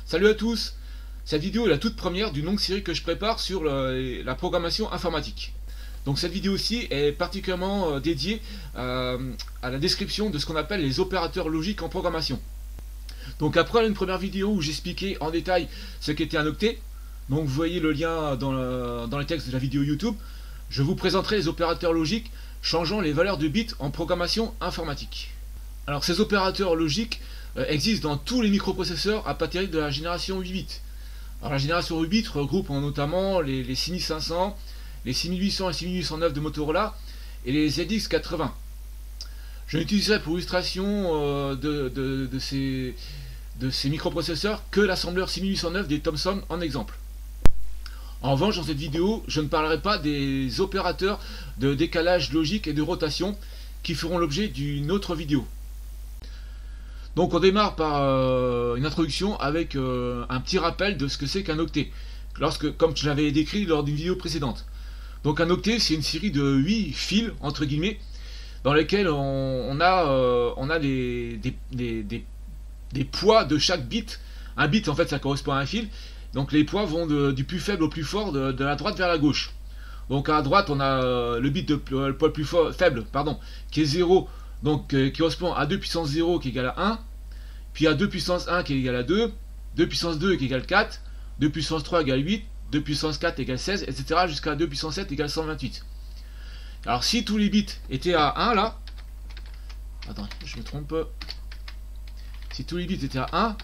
Salut à tous. Cette vidéo est la toute première d'une longue série que je prépare sur la programmation informatique. Donc cette vidéo aussi est particulièrement dédiée à la description de ce qu'on appelle les opérateurs logiques en programmation. Donc après une première vidéo où j'expliquais en détail ce qu'était un octet, donc vous voyez le lien dans le texte de la vidéo YouTube, je vous présenterai les opérateurs logiques changeant les valeurs de bits en programmation informatique. Alors ces opérateurs logiques existent dans tous les microprocesseurs à partir de la génération 8 bits. Alors la génération 8 bits regroupe notamment les 6500, les 6800 et 6809 de Motorola et les ZX80. Je n'utiliserai pour illustration de ces microprocesseurs que l'assembleur 6809 des Thomson en exemple. En revanche, dans cette vidéo, je ne parlerai pas des opérateurs de décalage logique et de rotation qui feront l'objet d'une autre vidéo. Donc on démarre par une introduction avec un petit rappel de ce que c'est qu'un octet, comme je l'avais décrit lors d'une vidéo précédente. Donc un octet, c'est une série de 8 fils, entre guillemets, dans lesquels on a des poids de chaque bit. Un bit, en fait, ça correspond à un fil. Donc les poids vont du plus faible au plus fort, de la droite vers la gauche. Donc à droite, on a le bit le poids le plus faible, qui est 0, donc qui correspond à 2 puissance 0 qui est égal à 1, puis à 2 puissance 1 qui est égal à 2, 2 puissance 2 qui est égal à 4, 2 puissance 3 égale 8, 2 puissance 4 égale 16, etc. jusqu'à 2 puissance 7 égale 128. Alors si tous les bits étaient à 1 là, attends, je me trompe, si tous les bits étaient à 1,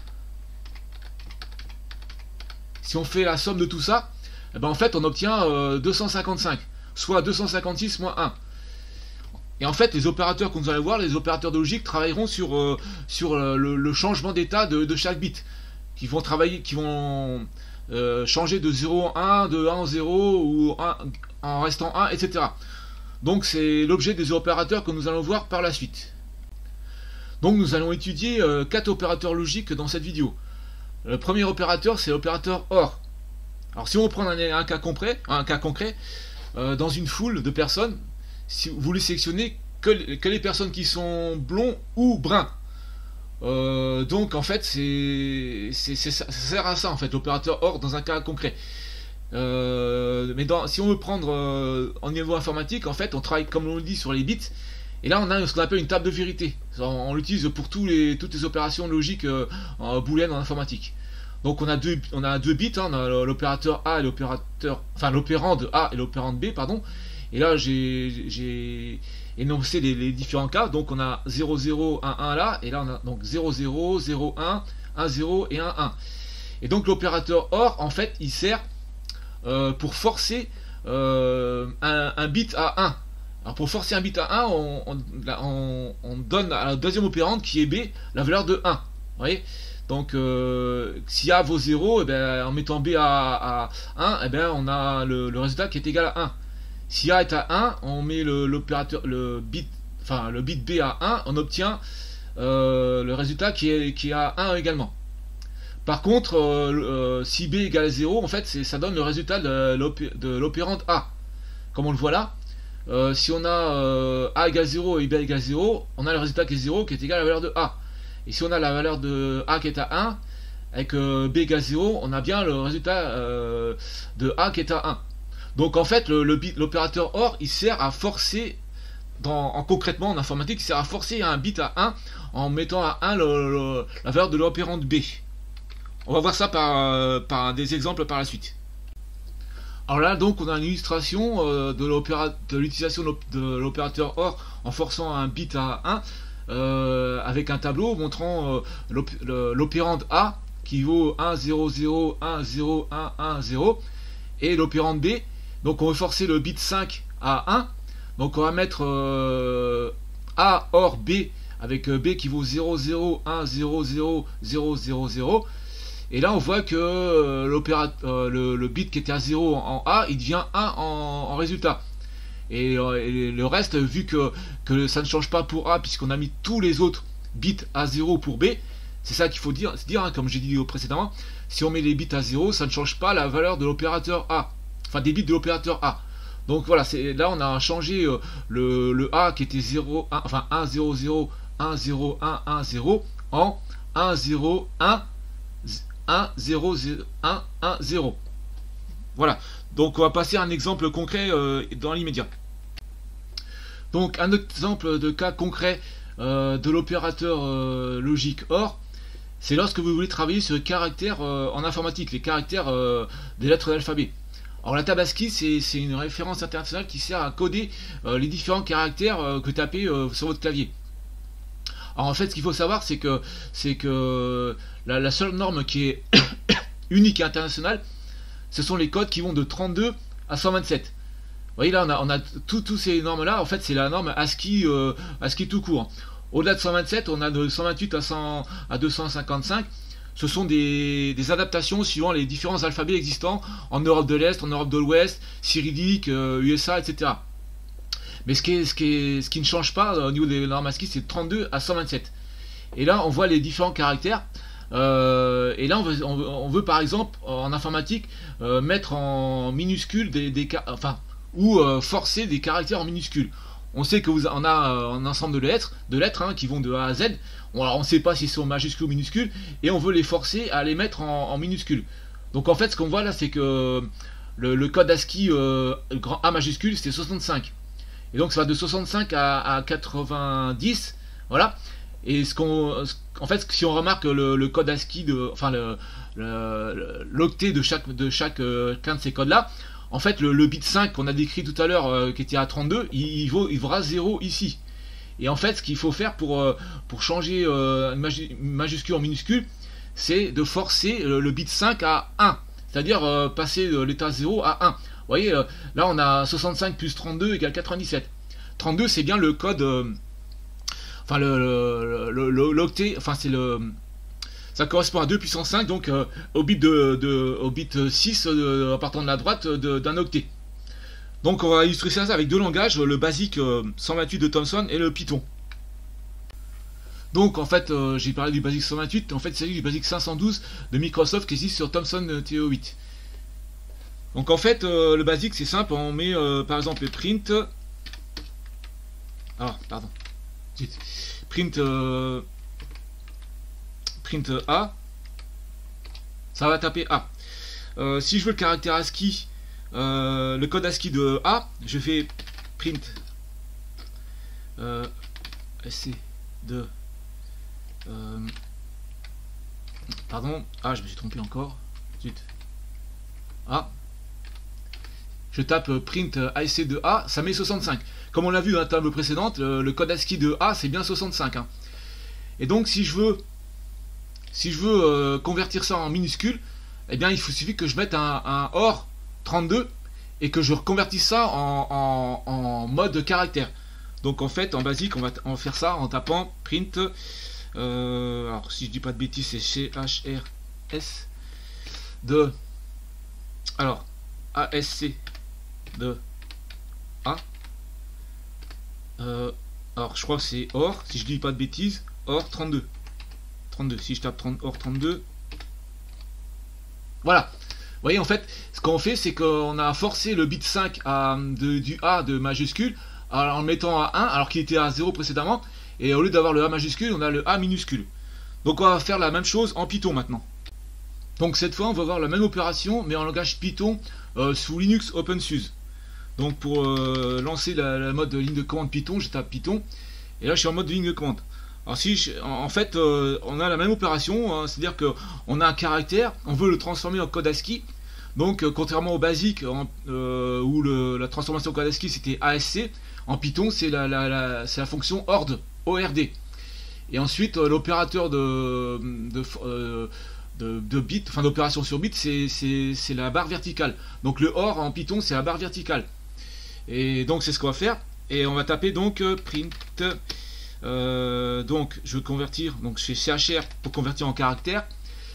si on fait la somme de tout ça, eh ben en fait on obtient 255, soit 256 moins 1. Et en fait les opérateurs que nous allons voir, les opérateurs de logique, travailleront sur le changement d'état de chaque bit, qui vont changer de 0 en 1, de 1 en 0, ou 1, en restant 1, etc. Donc c'est l'objet des opérateurs que nous allons voir par la suite. Donc nous allons étudier 4 opérateurs logiques dans cette vidéo. Le premier opérateur, c'est l'opérateur OR. Alors si on prend un cas concret, dans une foule de personnes, si vous voulez sélectionner que les personnes qui sont blonds ou bruns. Donc en fait, ça sert à ça en fait, l'opérateur OR dans un cas concret. Mais si on veut prendre en niveau informatique, en fait, on travaille comme on le dit sur les bits. Et là, on a ce qu'on appelle une table de vérité. On l'utilise pour toutes les opérations logiques booléennes en informatique. Donc on a deux bits, on a l'opérateur A et l'opérand A et l'opérand B, pardon. Et là, j'ai énoncé les différents cas. Donc on a 0, 0, 1, 1 là, et là on a donc 0, 0, 0, 1, 1, 0 et 1, 1. Et donc l'opérateur OR, en fait, il sert pour forcer un bit à 1. Alors pour forcer un bit à 1, on donne à la deuxième opérande qui est B la valeur de 1. Vous voyez, donc si A vaut 0, et bien, en mettant B à 1, et bien, on a le résultat qui est égal à 1. Si A est à 1, on met le bit B à 1, on obtient le résultat qui est à 1 également. Par contre, si B égale 0, en fait, ça donne le résultat de l'opérande A. Comme on le voit là. Si on a A égale 0 et B égale 0, on a le résultat qui est 0 qui est égal à la valeur de A. Et si on a la valeur de A qui est à 1, avec B égale 0, on a bien le résultat de A qui est à 1. Donc en fait, l'opérateur OR, il sert à forcer, concrètement en informatique, il sert à forcer un bit à 1 en mettant à 1 la valeur de l'opérande B. On va voir ça par des exemples par la suite. Alors là, donc, on a une illustration de l'utilisation de l'opérateur OR en forçant un bit à 1 avec un tableau montrant l'opérande A qui vaut 1, 0, 0, 1, 0, 1, 1, 0 et l'opérande B. Donc, on veut forcer le bit 5 à 1. Donc, on va mettre A OR B avec B qui vaut 0, 0, 1, 0, 0, 0, 0, 0. Et là on voit que le bit qui était à 0 en A, il devient 1 en résultat. Et le reste, vu que ça ne change pas pour A, puisqu'on a mis tous les autres bits à 0 pour B, c'est ça qu'il faut dire, comme j'ai dit précédemment, si on met les bits à 0, ça ne change pas la valeur de l'opérateur A, enfin des bits de l'opérateur A. Donc voilà, là on a changé le A qui était 0, 1, enfin 1, 0, 0, 1, 0, 1, 1, 0 en 1, 0, 1, 1 0 1 1 0. Voilà, donc on va passer à un exemple concret dans l'immédiat. Donc un exemple de cas concret de l'opérateur logique OR, c'est lorsque vous voulez travailler sur les caractères en informatique, les caractères des lettres de l'alphabet. Alors la table ASCII, c'est une référence internationale qui sert à coder les différents caractères que tapez sur votre clavier. Alors en fait, ce qu'il faut savoir, c'est que la seule norme qui est unique et internationale, ce sont les codes qui vont de 32 à 127. Vous voyez là, on a tous ces normes-là. En fait, c'est la norme ASCII, ASCII tout court. Au-delà de 127, on a de 128 à 255. Ce sont des adaptations suivant les différents alphabets existants en Europe de l'Est, en Europe de l'Ouest, cyrillique, USA, etc. Mais ce qui ne change pas au niveau des normes ASCII, c'est de 32 à 127. Et là, on voit les différents caractères. Et là, on veut par exemple, en informatique, mettre en minuscules ou forcer des caractères en minuscules. On sait qu'on a un ensemble de lettres hein, qui vont de A à Z. Alors on ne sait pas si c'est en majuscule ou minuscule, et on veut les forcer à les mettre en minuscules. Donc en fait, ce qu'on voit là, c'est que le code ASCII grand A majuscule, c'est 65. Et donc ça va de 65 à 90, voilà. Et en fait, si on remarque le code ASCII, l'octet de chaque qu'un de ces codes-là, en fait, le bit 5 qu'on a décrit tout à l'heure, qui était à 32, il vaudra 0 ici. Et en fait, ce qu'il faut faire pour changer une majuscule en minuscule, c'est de forcer le bit 5 à 1. C'est-à-dire passer de l'état 0 à 1. Vous voyez, là on a 65 plus 32 égale 97. 32, c'est bien le code... enfin, l'octet... Enfin, c'est le... Ça correspond à 2 puissance 5, donc au bit 6 en partant de la droite d'un octet. Donc on va illustrer ça avec deux langages, le BASIC 128 de Thomson et le Python. Donc en fait, j'ai parlé du BASIC 128, en fait il s'agit du BASIC 512 de Microsoft qui existe sur Thomson TO8. Donc en fait, le BASIC c'est simple, on met par exemple print... Ah, pardon. Print A, ça va taper A. Si je veux le caractère ASCII, le code ASCII de A, je fais print SC de pardon, je me suis trompé encore. Zut. Je tape print ASC de A, ça met 65. Comme on l'a vu dans la table précédente, le code ASCII de A c'est bien 65. Hein. Et donc si je veux convertir ça en minuscule, eh bien il suffit que je mette un OR 32 et que je reconvertisse ça en mode caractère. Donc en fait en basique on va faire ça en tapant print alors si je dis pas de bêtises c'est CHRS de alors ASC de A alors je crois que c'est OR, si je dis pas de bêtises, OR 32. Si je tape OR 32, voilà. Vous voyez, en fait, ce qu'on fait, c'est qu'on a forcé le bit 5 du A de majuscule en le mettant à 1, alors qu'il était à 0 précédemment, et au lieu d'avoir le A majuscule, on a le A minuscule. Donc on va faire la même chose en Python maintenant. Donc cette fois, on va voir la même opération, mais en langage Python sous Linux OpenSUSE. Donc pour lancer la mode de ligne de commande Python, je tape Python, et là je suis en mode de ligne de commande. Alors en fait, on a la même opération, hein, c'est-à-dire qu'on a un caractère, on veut le transformer en code ASCII. Donc contrairement au BASIC, où la transformation en code ASCII c'était ASC, en Python c'est la fonction ORD, ORD. Et ensuite l'opérateur de bit, enfin d'opération sur bit, c'est la barre verticale. Donc le OR en Python c'est la barre verticale. Et donc c'est ce qu'on va faire. Et on va taper donc print... donc je veux convertir, donc je fais CHR pour convertir en caractère.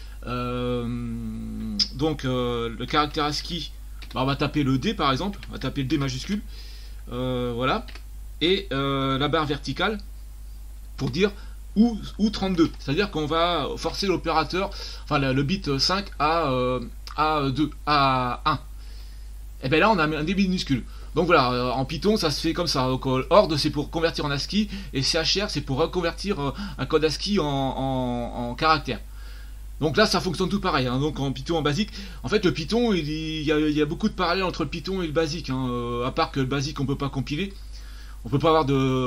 Donc le caractère ASCII, on va taper le D par exemple, on va taper le D majuscule, voilà, et la barre verticale pour dire ou 32, c'est à dire qu'on va forcer l'opérateur, enfin le bit 5 à 2, à 1, et bien là on a un débit minuscule. Donc voilà, en Python ça se fait comme ça. Donc ORD c'est pour convertir en ASCII et CHR c'est pour reconvertir un code ASCII en caractère. Donc là, ça fonctionne tout pareil. Hein. Donc en Python en basique, en fait, le Python, il y a beaucoup de parallèles entre le Python et le basique. Hein. À part que le basique, on peut pas compiler, on peut pas avoir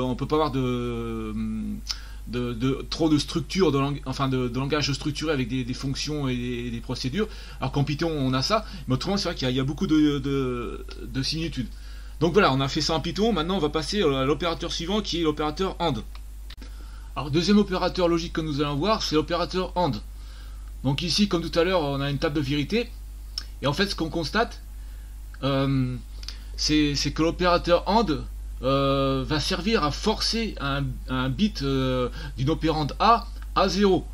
trop de structure, de langage structuré avec des fonctions et des procédures. Alors qu'en Python, on a ça. Mais autrement, c'est vrai qu'il y a beaucoup de similitudes. Donc voilà, on a fait ça en Python. Maintenant, on va passer à l'opérateur suivant, qui est l'opérateur AND. Alors, deuxième opérateur logique que nous allons voir, c'est l'opérateur AND. Donc ici, comme tout à l'heure, on a une table de vérité. Et en fait, ce qu'on constate, c'est que l'opérateur AND va servir à forcer un bit d'une opérande A à 0.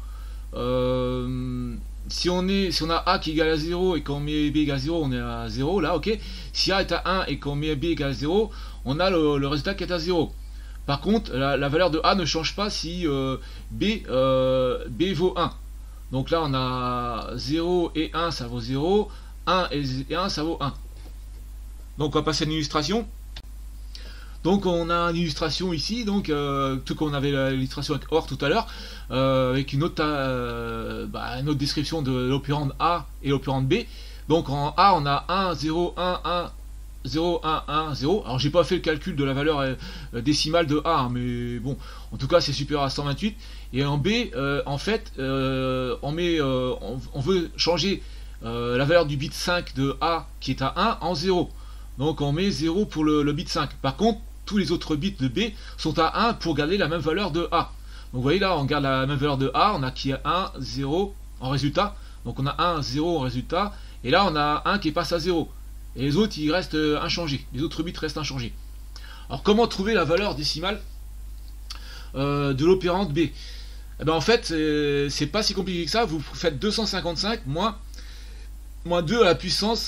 Si on a A qui est égal à 0 et qu'on met B égale à 0, on est à 0, là, ok. Si A est à 1 et qu'on met B égale à 0, on a le résultat qui est à 0. Par contre, la valeur de A ne change pas si B vaut 1. Donc là, on a 0 et 1, ça vaut 0. 1 et 1, ça vaut 1. Donc on va passer à une illustration. Donc on a une illustration ici, donc tout comme on avait l'illustration avec OR tout à l'heure, avec une autre description de l'opérande A et l'opérande B. Donc en A, on a 1, 0, 1, 1, 0, 1, 1, 0. Alors j'ai pas fait le calcul de la valeur décimale de A, hein, mais bon, en tout cas c'est supérieur à 128. Et en B, en fait, on veut changer la valeur du bit 5 de A qui est à 1 en 0. Donc on met 0 pour le bit 5. Par contre, tous les autres bits de B sont à 1 pour garder la même valeur de A. Donc vous voyez là, on garde la même valeur de A, on a qui est 1, 0 en résultat. Donc on a 1, 0 en résultat. Et là, on a 1 qui passe à 0. Et les autres, ils restent inchangés. Les autres bits restent inchangés. Alors comment trouver la valeur décimale de l'opérande B? Eh ben, en fait, c'est pas si compliqué que ça. Vous faites 255 moins 2 à la puissance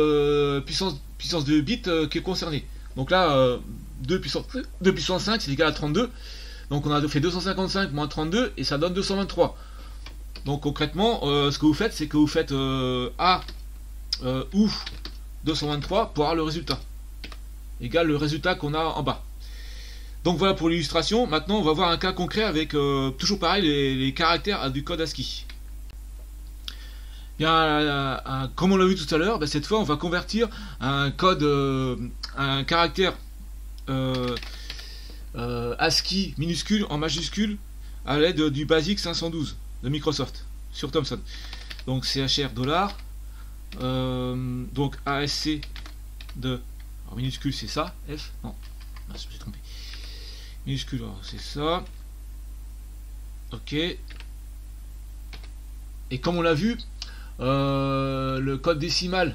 de bits qui est concernée. Donc là, 2 puissance 5, c'est égal à 32. Donc on a fait 255 moins 32 et ça donne 223. Donc concrètement, ce que vous faites, c'est que vous faites A ou 223 pour avoir le résultat. Égal le résultat qu'on a en bas. Donc voilà pour l'illustration. Maintenant, on va voir un cas concret avec toujours pareil les caractères du code ASCII. Bien, comme on l'a vu tout à l'heure, cette fois on va convertir un code, un caractère ASCII minuscule en majuscule à l'aide du BASIC 512 de Microsoft sur Thomson. Donc CHR $, donc ASC de, alors minuscule c'est ça, F, non, je me suis trompé, minuscule c'est ça, ok, et comme on l'a vu, le code décimal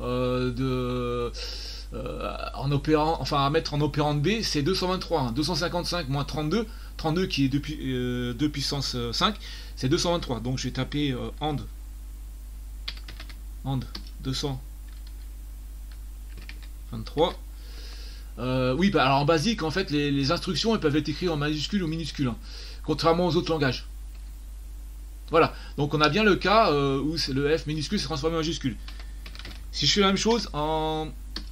en opérant, enfin à mettre en opérande B, c'est 223, hein. 255 moins 32, 32 qui est 2 puissance 5, c'est 223. Donc je vais taper AND 223. Oui, bah alors en basique, en fait, les instructions elles peuvent être écrites en majuscule ou minuscule, hein, contrairement aux autres langages. Voilà, donc on a bien le cas où le F minuscule s'est transformé en majuscule. Si je fais la même chose en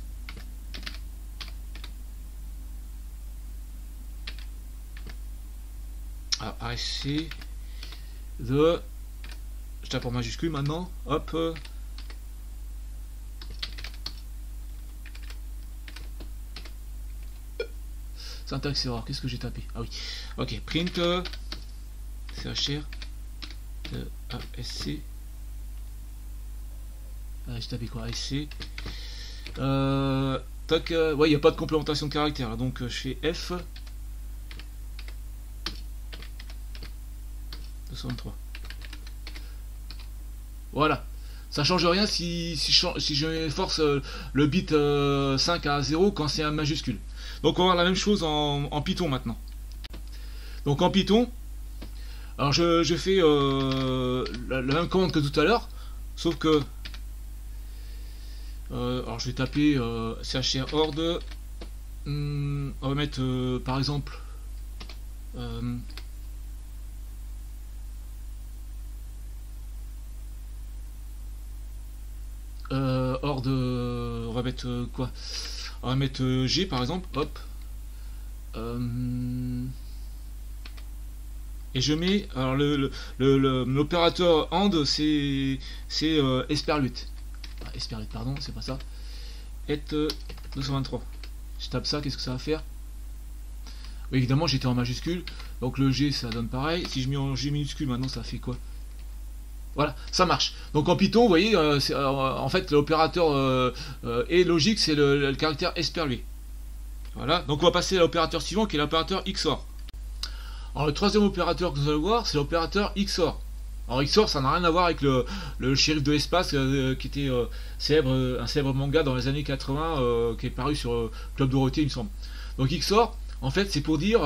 ASC de, je tape en majuscule maintenant, hop, syntaxe erreur, qu'est-ce que j'ai tapé? Ah oui, ok, print CHR de ASC, j'ai tapé quoi? ASC, tac, ouais, il n'y a pas de complémentation de caractère, là, donc je fais F 223. Voilà, ça change rien si je force le bit 5 à 0 quand c'est un majuscule. Donc on va voir la même chose en Python maintenant. Donc en Python, alors je fais la même commande que tout à l'heure, sauf que alors je vais taper CHR horde, on va mettre par exemple hors de, on va mettre quoi, on va mettre G par exemple, hop, et je mets, alors l'opérateur AND, c'est Esperluit. Ah, Esperluit, pardon, c'est pas ça. Et 223. Je tape ça, qu'est-ce que ça va faire? Oui, évidemment, j'étais en majuscule, donc le G, ça donne pareil. Si je mets en G minuscule, maintenant, ça fait quoi? Voilà, ça marche. Donc en Python, vous voyez, en fait, l'opérateur est logique, c'est le caractère Esperluit. Voilà, donc on va passer à l'opérateur suivant, qui est l'opérateur XOR. Alors le troisième opérateur que vous allez voir, c'est l'opérateur XOR. Alors XOR, ça n'a rien à voir avec le shérif de l'espace, qui était un célèbre manga dans les années 80, qui est paru sur Club Dorothée, il me semble. Donc XOR, en fait, c'est pour dire...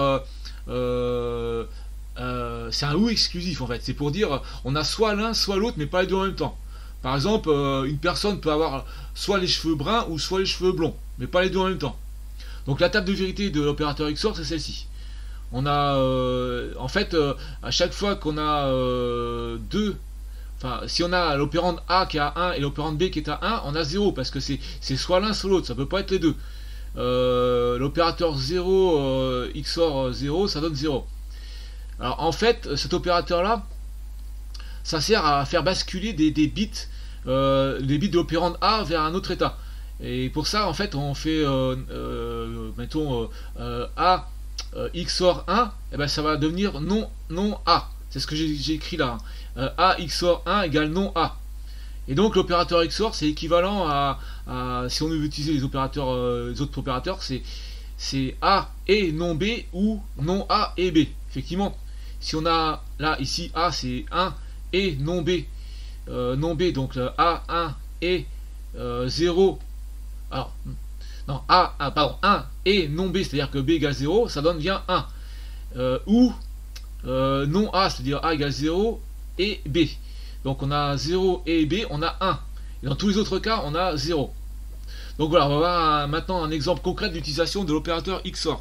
c'est un ou exclusif, en fait. C'est pour dire, on a soit l'un, soit l'autre, mais pas les deux en même temps. Par exemple, une personne peut avoir soit les cheveux bruns, ou soit les cheveux blonds, mais pas les deux en même temps. Donc la table de vérité de l'opérateur XOR, c'est celle-ci. On a, en fait, à chaque fois qu'on a deux, enfin, si on a l'opérande A qui est à 1 et l'opérande B qui est à 1, on a 0, parce que c'est soit l'un, soit l'autre, ça peut pas être les deux. L'opérateur 0, XOR 0, ça donne 0. Alors en fait, cet opérateur-là, ça sert à faire basculer des bits de l'opérande A vers un autre état. Et pour ça, en fait, on fait, mettons, A XOR 1, et ben ça va devenir non A. C'est ce que j'ai écrit là. A XOR 1 égale non A. Et donc l'opérateur XOR, c'est équivalent à, si on veut utiliser les opérateurs, les autres opérateurs, c'est A et non B, ou non A et B. Effectivement, si on a là ici A, c'est 1 et non B, donc A 1 et 0. Alors non, pardon, 1 et non B, c'est-à-dire que B égale 0, ça donne bien 1. Ou non A, c'est-à-dire A égale 0 et B. Donc on a 0 et B, on a 1. Et dans tous les autres cas, on a 0. Donc voilà, on va voir maintenant un exemple concret d'utilisation de l'opérateur XOR.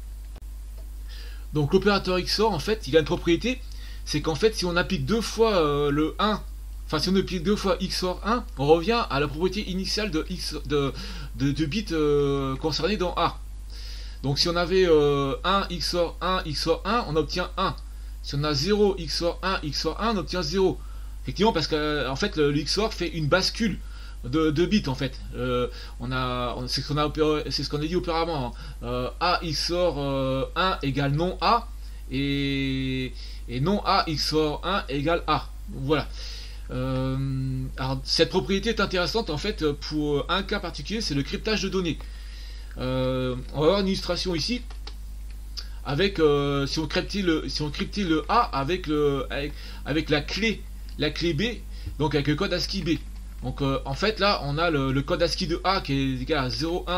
Donc l'opérateur XOR, en fait, il a une propriété, c'est qu'en fait, si on applique deux fois le 1, enfin si on applique deux fois XOR 1, on revient à la propriété initiale de bit concerné dans A. Donc si on avait 1 XOR 1 XOR 1, on obtient 1. Si on a 0 XOR 1 XOR 1, on obtient 0. Effectivement, parce que en fait, le XOR fait une bascule de bits, en fait. C'est ce qu'on a dit auparavant. A XOR 1 égale non A, et non A XOR 1 égale A. Voilà. Alors, cette propriété est intéressante, en fait, pour un cas particulier, c'est le cryptage de données. On va avoir une illustration ici avec si on cryptait le A avec la clé B, donc avec le code ASCII B. Donc en fait là on a le code ASCII de A qui est égal à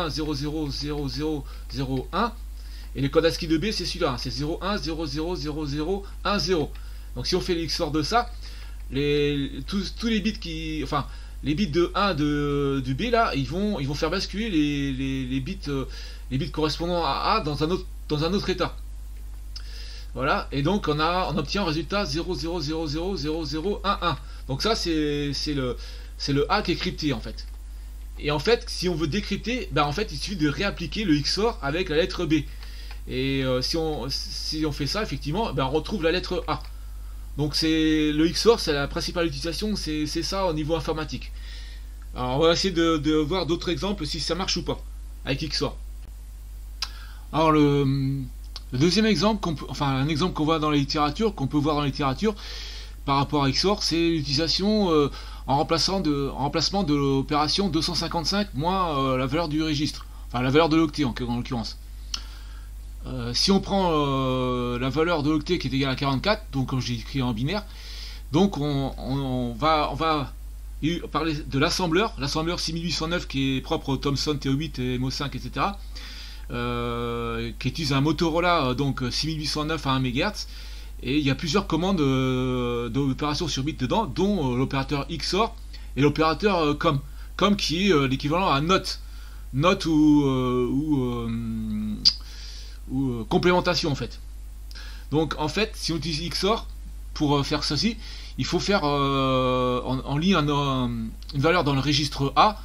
01000001, et le code ASCII de B c'est celui-là, c'est 01000010. Donc si on fait l'XOR de ça, tous les bits les bits de 1 du B là, ils vont faire basculer les bits correspondant à A dans un autre état. Voilà, et donc on obtient un résultat 00000011. Donc ça c'est le A qui est crypté, en fait. Et en fait, si on veut décrypter, en fait il suffit de réappliquer le XOR avec la lettre B. Et si on fait ça, effectivement, on retrouve la lettre A. Donc le XOR, c'est la principale utilisation, c'est ça au niveau informatique. Alors on va essayer de voir d'autres exemples si ça marche ou pas avec XOR. Alors le deuxième exemple, un exemple qu'on voit dans les littératures, qu'on peut voir dans les littératures par rapport à XOR, c'est l'utilisation en remplacement de l'opération 255 moins la valeur du registre, enfin la valeur de l'octet en l'occurrence. Si on prend la valeur de l'octet qui est égale à 44, donc comme j'ai écrit en binaire, donc on va parler de l'assembleur 6809 qui est propre au Thomson TO8 et MO5, etc. Qui utilise un Motorola donc 6809 à 1 MHz, et il y a plusieurs commandes d'opérations sur bits dedans, dont l'opérateur XOR et l'opérateur COM qui est l'équivalent à NOT ou complémentation, en fait. Donc en fait, si on utilise XOR pour faire ceci, il faut faire en ligne une valeur dans le registre A,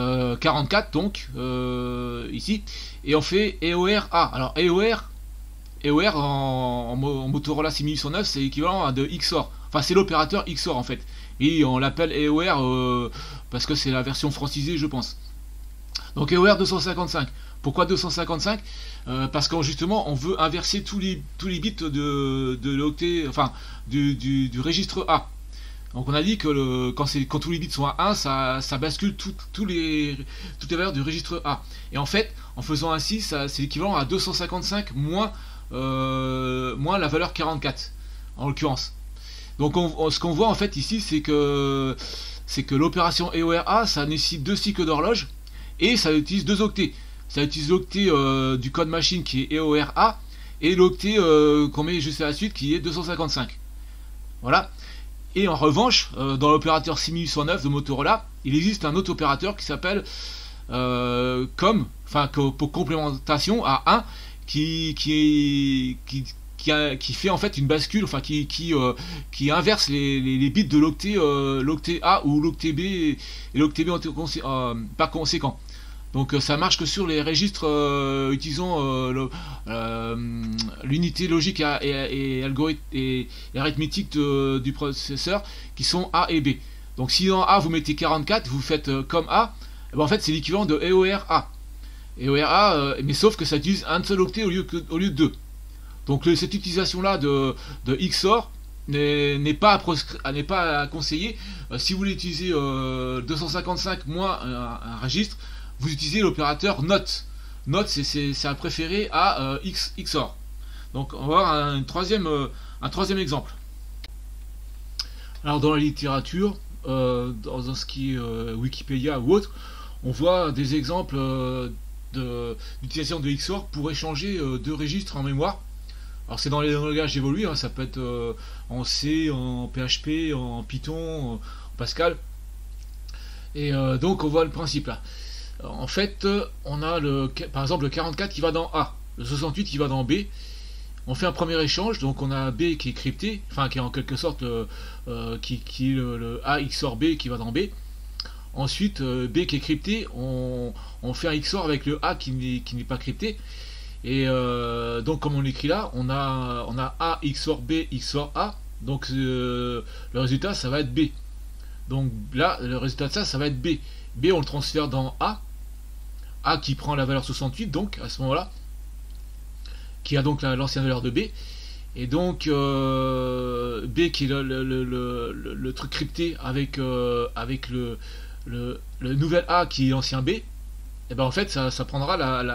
44 donc ici, et on fait EOR A. Alors EOR EOR en Motorola 6809, c'est équivalent à de XOR. Enfin, c'est l'opérateur XOR en fait. Et on l'appelle EOR parce que c'est la version francisée, je pense. Donc EOR 255. Pourquoi 255 ? Parce que justement, on veut inverser tous les bits de l'octet, enfin du registre A. Donc on a dit que quand tous les bits sont à 1, ça bascule toutes les valeurs du registre A. Et en fait, en faisant ainsi, c'est l'équivalent à 255 moins la valeur 44, en l'occurrence. Donc ce qu'on voit en fait ici, c'est que l'opération EOR-A, ça nécessite 2 cycles d'horloge, et ça utilise 2 octets. Ça utilise l'octet du code machine qui est EOR-A, et l'octet qu'on met juste à la suite qui est 255. Voilà. Et en revanche, dans l'opérateur 6809 de Motorola, il existe un autre opérateur qui s'appelle pour complémentation à 1, qui fait en fait une bascule, enfin qui inverse les bits de l'octet A ou l'octet B, et l'octet B par conséquent. Donc ça marche que sur les registres utilisant l'unité logique et arithmétique du processeur, qui sont A et B. Donc si dans A vous mettez 44, vous faites comme A, et ben en fait c'est l'équivalent de EOR-A. EOR-A, mais sauf que ça utilise un seul octet au lieu de 2. Donc cette utilisation là de XOR n'est pas à conseiller. Si vous voulez utiliser 255 moins un registre, vous utilisez l'opérateur NOT. NOT, c'est un préféré à XOR. Donc on va voir un troisième exemple. Alors dans la littérature, dans ce qui est Wikipédia ou autre, on voit des exemples d'utilisation de XOR pour échanger deux registres en mémoire. Alors c'est dans les langages évolués, hein, ça peut être en C, en PHP, en Python, en Pascal. Et donc on voit le principe là. En fait, on a par exemple le 44 qui va dans A, le 68 qui va dans B. On fait un premier échange, donc on a B qui est crypté, enfin qui est en quelque sorte qui est le A XOR B qui va dans B. Ensuite, B qui est crypté, on fait un XOR avec le A qui n'est pas crypté. Et donc comme on l'écrit là, on a A XOR B XOR A. Donc le résultat ça va être B. Donc là, le résultat de ça va être B. B on le transfère dans A. A qui prend la valeur 68, donc à ce moment-là, qui a donc l'ancienne valeur de B. Et donc B qui est le truc crypté avec le nouvel A qui est l'ancien B. Et ben en fait ça prendra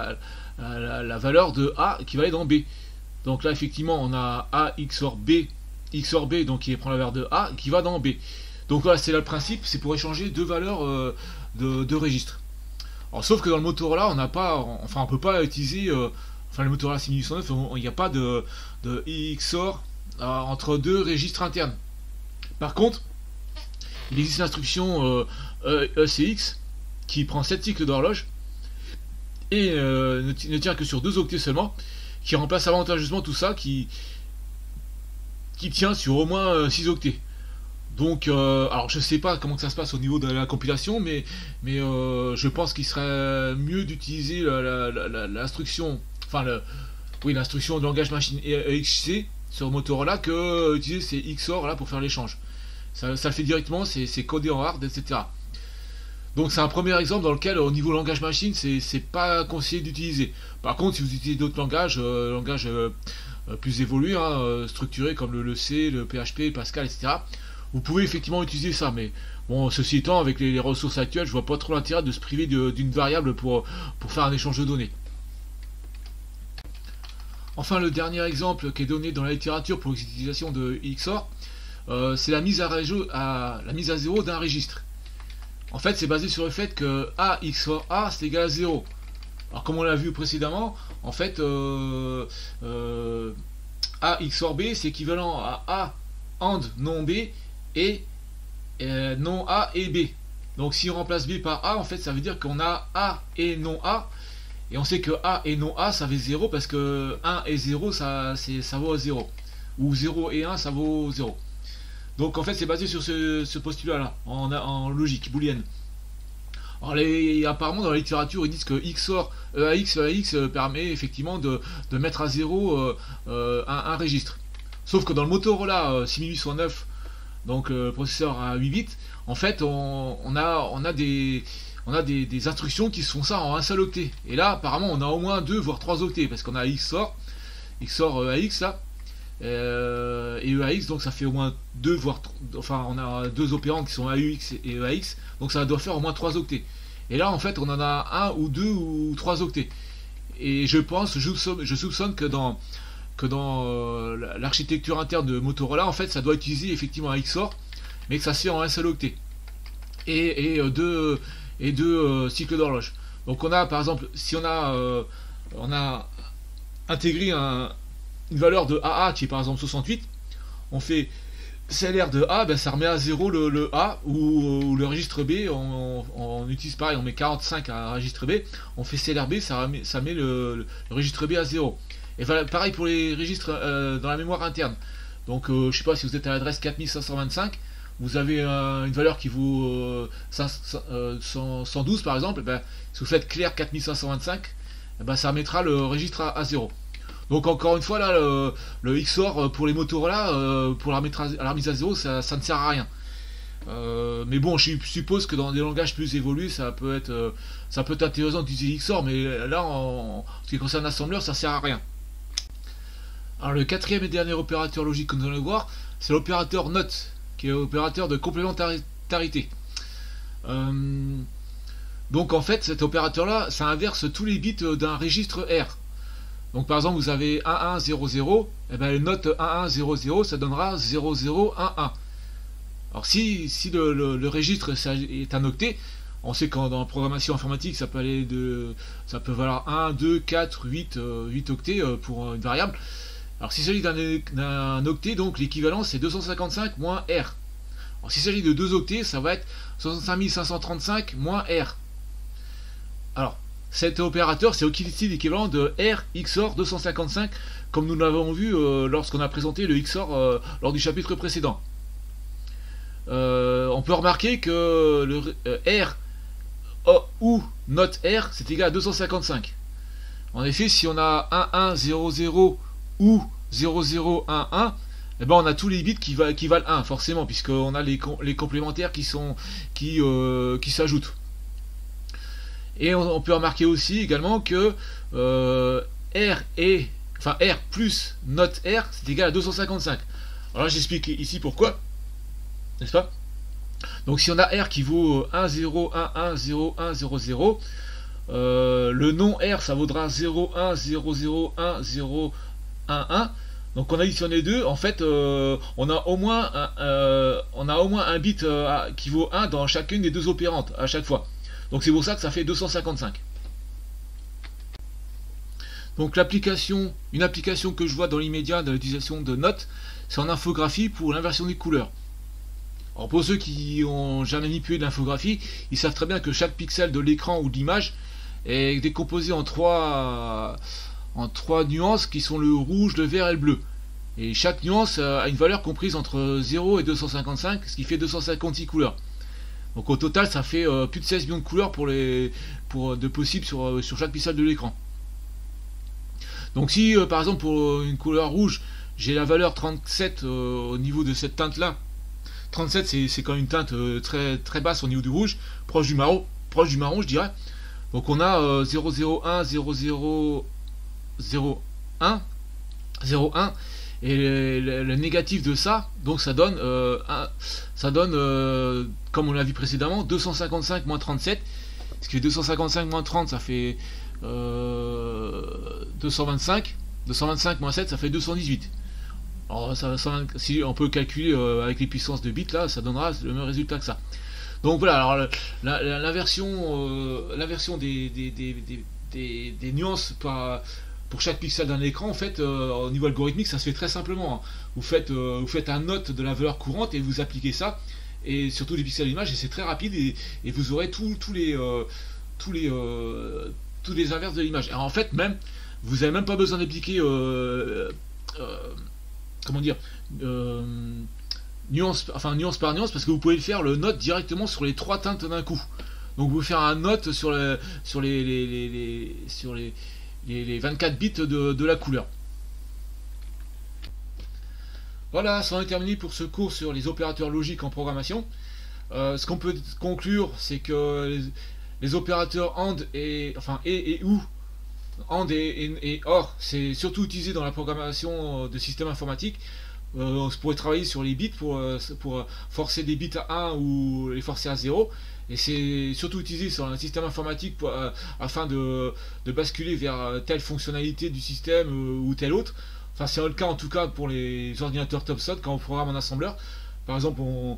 la valeur de A qui va aller dans B. Donc là effectivement on a A XOR B donc qui prend la valeur de A qui va dans B. Donc voilà, c'est là le principe, c'est pour échanger deux valeurs de registre. Alors sauf que dans le Motorola on n'a pas, enfin on peut pas utiliser, enfin le Motorola 6809 il n'y a pas de XOR entre deux registres internes. Par contre il existe l'instruction ECX qui prend 7 cycles d'horloge et ne tient que sur 2 octets seulement, qui remplace avantageusement tout ça, qui tient sur au moins 6 octets. Donc, alors je sais pas comment que ça se passe au niveau de la compilation, mais je pense qu'il serait mieux d'utiliser l'instruction, enfin l'instruction de langage machine EXC sur Motorola que utiliser ces XOR là pour faire l'échange. Ça le fait directement, c'est codé en hard, etc. Donc c'est un premier exemple dans lequel au niveau langage machine c'est pas conseillé d'utiliser. Par contre si vous utilisez d'autres langages, plus évolués, hein, structurés comme le C, le PHP, Pascal, etc. Vous pouvez effectivement utiliser ça, mais bon, ceci étant, avec les ressources actuelles, je vois pas trop l'intérêt de se priver d'une variable pour faire un échange de données. Enfin, le dernier exemple qui est donné dans la littérature pour l'utilisation de XOR, c'est la mise à zéro d'un registre. En fait, c'est basé sur le fait que A XOR A c'est égal à 0. Alors, comme on l'a vu précédemment, en fait, A XOR B c'est équivalent à A AND non B et non A et B. Donc si on remplace B par A, en fait ça veut dire qu'on a A et non A, et on sait que A et non A ça fait 0 parce que 1 et 0 ça vaut 0, ou 0 et 1 ça vaut 0. Donc en fait c'est basé sur ce postulat là, en logique booléenne. Alors apparemment dans la littérature ils disent que XOR EAX permet effectivement de mettre à zéro un registre. Sauf que dans le Motorola 6809, donc processeur à 8 bits, en fait on a des instructions qui se font ça en un seul octet. Et là apparemment on a au moins 2 voire 3 octets, parce qu'on a XOR EAX là, et EAX, donc ça fait au moins 2 voire enfin on a 2 opérandes qui sont AUX et EAX, donc ça doit faire au moins 3 octets. Et là en fait on en a 1 ou 2 ou 3 octets. Et je soupçonne que dans l'architecture interne de Motorola, en fait ça doit utiliser effectivement un XOR, mais que ça se fait en un seul octet. Et deux cycles d'horloge. Donc on a par exemple, si on a intégré une valeur de AA qui est par exemple 68, on fait CLR de A, ben ça remet à 0 le A, ou le registre B, on utilise pareil, on met 45 à registre B, on fait CLR B, ça met le registre B à 0. Et voilà, pareil pour les registres dans la mémoire interne. Donc je sais pas si vous êtes à l'adresse 4525, vous avez une valeur qui vaut 112 par exemple, et ben, si vous faites clair 4525, et ben, ça mettra le registre à 0. Donc encore une fois là, le XOR pour les Motorola, pour la remise à 0, ça ne sert à rien. Mais bon, je suppose que dans des langages plus évolués, ça peut être intéressant d'utiliser XOR, mais là, en ce qui concerne l'assembleur, ça sert à rien. Alors le quatrième et dernier opérateur logique que nous allons voir, c'est l'opérateur NOT, qui est opérateur de complémentarité. Donc en fait, cet opérateur-là, ça inverse tous les bits d'un registre R. Donc par exemple, vous avez 1100, et bien le NOT 1100, ça donnera 0011. Alors si le registre est un octet, on sait qu'en dans la programmation informatique, ça peut valoir 1, 2, 4, 8 octets pour une variable. Alors s'il s'agit d'un octet, donc l'équivalent c'est 255 moins R. Alors s'il s'agit de 2 octets, ça va être 65 535 moins R. Alors, cet opérateur, c'est aussi l'équivalent de R XOR 255, comme nous l'avons vu lorsqu'on a présenté le XOR lors du chapitre précédent. On peut remarquer que le R ou NOT R, c'est égal à 255. En effet, si on a 1100 ou 0011, eh ben on a tous les bits qui valent 1, forcément, puisqu'on a les complémentaires qui s'ajoutent. Et on peut remarquer aussi également que R plus NOT R, c'est égal à 255. Alors là, j'explique ici pourquoi, n'est-ce pas? Donc si on a R qui vaut 10110100, le non R ça vaudra 01001011. Donc on additionne les deux, en fait on a au moins un bit qui vaut 1 dans chacune des deux opérantes à chaque fois. Donc c'est pour ça que ça fait 255. Donc une application que je vois dans l'immédiat de l'utilisation de NOT, c'est en infographie pour l'inversion des couleurs. Alors pour ceux qui ont jamais manipulé de l'infographie, ils savent très bien que chaque pixel de l'écran ou de l'image est décomposé en trois nuances qui sont le rouge, le vert et le bleu. Et chaque nuance a une valeur comprise entre 0 et 255, ce qui fait 256 couleurs. Donc au total ça fait plus de 16 millions de couleurs de possibles sur chaque pixel de l'écran. Donc si par exemple pour une couleur rouge j'ai la valeur 37 au niveau de cette teinte là, 37 c'est quand même une teinte très, très basse au niveau du rouge, proche du marron je dirais. Donc on a 001, 01, et le négatif de ça, donc ça donne comme on l'a vu précédemment, 255 moins 37, ce qui fait 255 moins 30, ça fait 225, 225 moins 7, ça fait 218. Alors si on peut calculer avec les puissances de bits là, ça donnera le même résultat que ça. Donc voilà, alors l'inversion des nuances pour chaque pixel d'un écran, en fait, au niveau algorithmique, ça se fait très simplement. Vous faites un note de la valeur courante et vous appliquez ça, et surtout les pixels d'image, et c'est très rapide, et vous aurez tous les inverses de l'image. Alors en fait, même, vous n'avez même pas besoin d'appliquer nuance par nuance, parce que vous pouvez le faire le note directement sur les trois teintes d'un coup. Donc vous faire un note sur les 24 bits de la couleur. Voilà, ça en est terminé pour ce cours sur les opérateurs logiques en programmation. Ce qu'on peut conclure, c'est que les opérateurs AND et OR, AND et OR, c'est surtout utilisé dans la programmation de systèmes informatiques. On pourrait travailler sur les bits pour forcer des bits à 1 ou les forcer à 0. Et c'est surtout utilisé sur un système informatique afin de basculer vers telle fonctionnalité du système ou telle autre. Enfin, c'est le cas en tout cas pour les ordinateurs Thomson quand on programme en assembleur. Par exemple,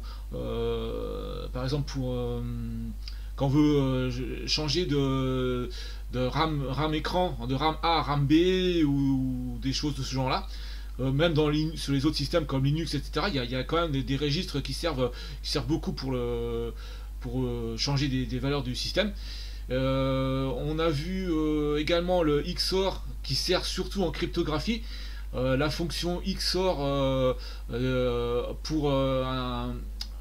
quand on veut changer de RAM écran, de RAM A à RAM B ou des choses de ce genre-là. Même sur les autres systèmes comme Linux, etc., il y a quand même des registres qui servent beaucoup pour changer des valeurs du système. On a vu également le XOR qui sert surtout en cryptographie. La fonction XOR pour un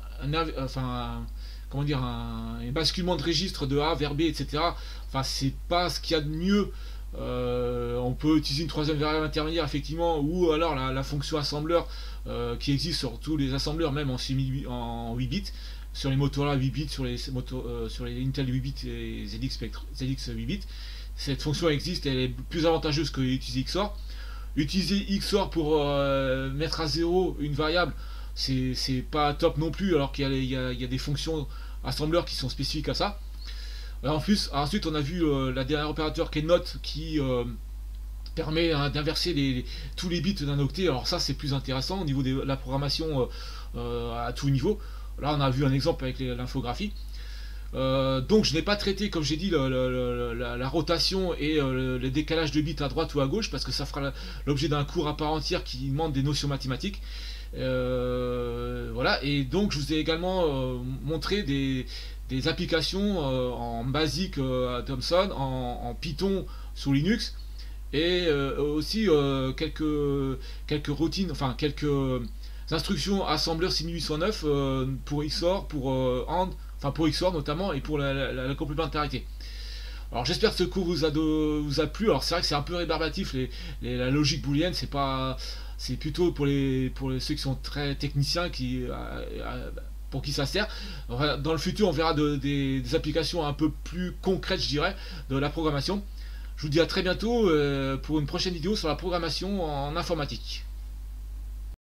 basculement de registre de A vers B, etc. Enfin, c'est pas ce qu'il y a de mieux. On peut utiliser une troisième variable intermédiaire effectivement, ou alors la fonction assembleur qui existe sur tous les assembleurs, même en 8 bits, sur les Motorola 8 bits, sur les Intel 8 bits et ZX 8 bits. Cette fonction existe, elle est plus avantageuse que d'utiliser XOR. Utiliser XOR pour mettre à 0 une variable, c'est pas top non plus, alors qu'il y a des fonctions assembleurs qui sont spécifiques à ça. Ensuite, on a vu la dernière opérateur qui est note, qui permet d'inverser tous les bits d'un octet. Alors ça, c'est plus intéressant au niveau de la programmation à tout niveau. Là, on a vu un exemple avec l'infographie. Donc je n'ai pas traité, comme j'ai dit, la rotation et le décalage de bits à droite ou à gauche, parce que ça fera l'objet d'un cours à part entière qui demande des notions mathématiques. Voilà, et donc je vous ai également montré des applications en basique à Thomson, en Python sous Linux, et aussi quelques routines, enfin quelques instructions assembleur 6809 pour XOR, pour AND, enfin pour XOR notamment, et pour la complémentarité. Alors j'espère que ce cours vous a plu. Alors c'est vrai que c'est un peu rébarbatif, la logique booléenne, c'est plutôt pour ceux qui sont très techniciens, pour qui ça sert. Dans le futur, on verra des applications un peu plus concrètes, je dirais, de la programmation. Je vous dis à très bientôt pour une prochaine vidéo sur la programmation en informatique.